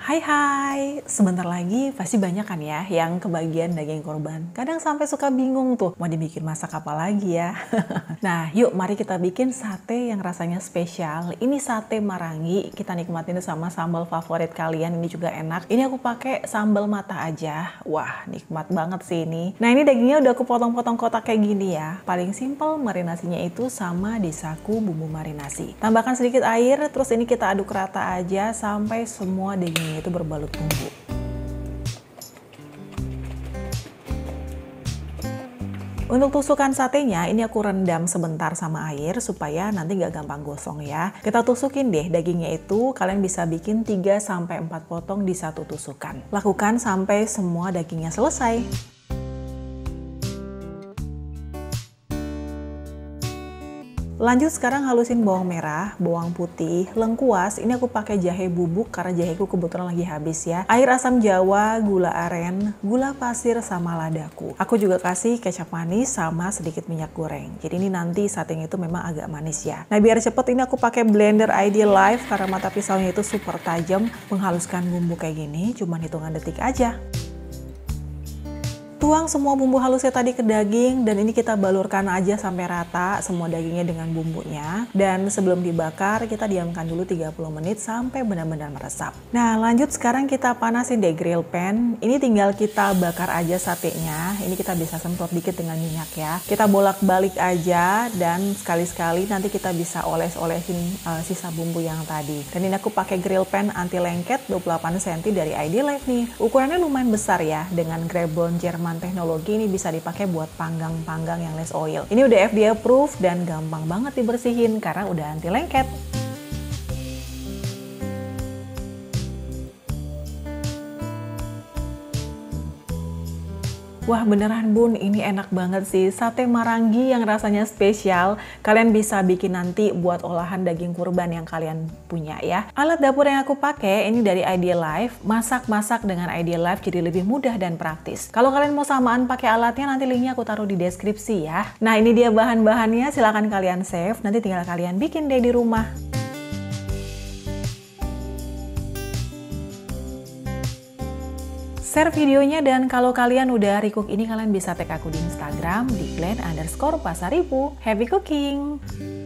Hai, sebentar lagi pasti banyak kan ya yang kebagian daging kurban. Kadang sampai suka bingung tuh, mau dibikin masak apa lagi ya. Nah, yuk mari kita bikin sate yang rasanya spesial. Ini sate marangi, kita nikmatin sama sambal favorit kalian, ini juga enak. Ini aku pakai sambal mata aja. Wah, nikmat banget sih ini. Nah, ini dagingnya udah aku potong-potong kotak kayak gini ya. Paling simple marinasinya itu sama disaku bumbu marinasi. Tambahkan sedikit air, terus ini kita aduk rata aja sampai semua dagingnya itu berbalut bumbu. Untuk tusukan satenya, ini aku rendam sebentar sama air supaya nanti nggak gampang gosong ya. Kita tusukin deh dagingnya itu, kalian bisa bikin 3-4 potong di satu tusukan. Lakukan sampai semua dagingnya selesai. Lanjut sekarang halusin bawang merah, bawang putih, lengkuas. Ini aku pakai jahe bubuk karena jaheku kebetulan lagi habis ya. Air asam jawa, gula aren, gula pasir sama ladaku. Aku juga kasih kecap manis sama sedikit minyak goreng. Jadi ini nanti satenya itu memang agak manis ya. Nah biar cepet ini aku pakai blender Ideal Life karena mata pisaunya itu super tajam. Menghaluskan bumbu kayak gini cuman hitungan detik aja. Tuang semua bumbu halusnya tadi ke daging dan ini kita balurkan aja sampai rata semua dagingnya dengan bumbunya. Dan sebelum dibakar kita diamkan dulu 30 menit sampai benar-benar meresap. Nah lanjut sekarang kita panasin deh grill pan. Ini tinggal kita bakar aja satenya. Ini kita bisa semprot dikit dengan minyak ya. Kita bolak-balik aja dan sekali-sekali nanti kita bisa oles-olesin sisa bumbu yang tadi. Dan ini aku pakai grill pan anti lengket 28 cm dari Ideal Life nih. Ukurannya lumayan besar ya dengan Grablon Jerman teknologi ini bisa dipakai buat panggang-panggang yang less oil. Ini udah FDA approved dan gampang banget dibersihin karena udah anti lengket. Wah beneran bun, ini enak banget sih. Sate marangi yang rasanya spesial. Kalian bisa bikin nanti buat olahan daging kurban yang kalian punya ya. Alat dapur yang aku pakai ini dari Ideal Life. Masak-masak dengan Ideal Life jadi lebih mudah dan praktis. Kalau kalian mau samaan pakai alatnya nanti linknya aku taruh di deskripsi ya. Nah ini dia bahan-bahannya, silahkan kalian save. Nanti tinggal kalian bikin deh di rumah. Share videonya dan kalau kalian udah recook ini kalian bisa tag aku di Instagram di @glenn_pasaribu. Happy cooking!